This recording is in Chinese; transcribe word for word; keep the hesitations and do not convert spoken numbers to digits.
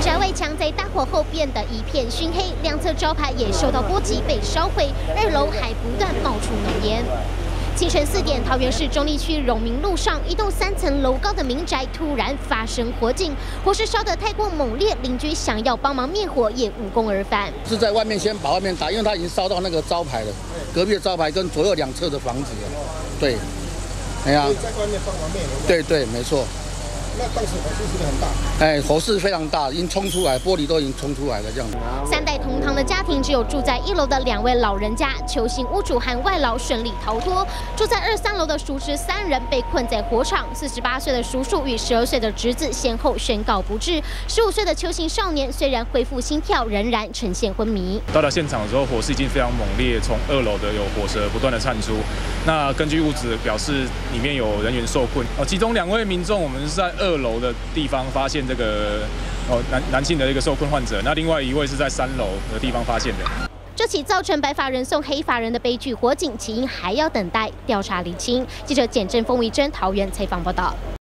宅外墙在大火后变得一片熏黑，两侧招牌也受到波及被烧毁，二楼还不断冒出浓烟。 清晨四点，桃园市中坜区荣民路上，一栋三层楼高的民宅突然发生火警，火势烧得太过猛烈，邻居想要帮忙灭火也无功而返。 是在外面先把外面打，因为它已经烧到那个招牌了，隔壁的招牌跟左右两侧的房子了。对，哎呀，在外面帮忙灭火。对对，没错。 那当时火势是不是很大？哎，火势非常大，已经冲出来，玻璃都已经冲出来了，这样子。 三代同堂的家庭，只有住在一楼的两位老人家，邱姓屋主和外劳顺利逃脱。住在二三楼的叔侄三人被困在火场，四十八岁的叔叔与十二岁的侄子先后宣告不治。十五岁的邱姓少年虽然恢复心跳，仍然呈现昏迷。 到达现场的时候，火势已经非常猛烈，从二楼的有火舌不断的窜出。那根据屋子表示，里面有人员受困。哦，其中两位民众，我们是在二楼的地方发现这个哦男男性的一个受困患者，那另外一位是在三楼的地方发现的。 这起造成白发人送黑发人的悲剧火警，起因还要等待调查厘清。记者简正、封维珍桃园采访报道。